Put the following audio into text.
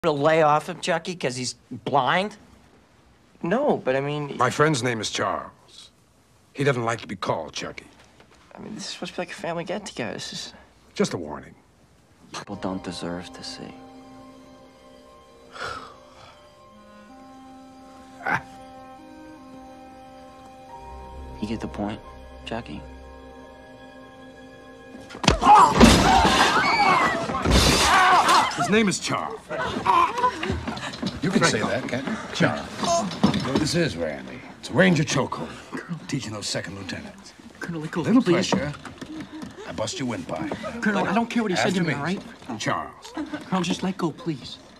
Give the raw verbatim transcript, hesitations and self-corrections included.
To lay off him, Chucky, because he's blind? No, but I mean... My friend's name is Charles. He doesn't like to be called Chucky. I mean, this is supposed to be like a family get-together. This is... Just a warning. People don't deserve to see. Ah. You get the point, Chucky? His name is Charles. You can say that, can't you? Charles. You know what this is, Randy? It's a Ranger chokehold. Teaching those second lieutenants. Colonel, let go, Little please. pressure. I bust your windpipe. Colonel, I don't care what he said to me, all right? Charles. Colonel, just let go, please.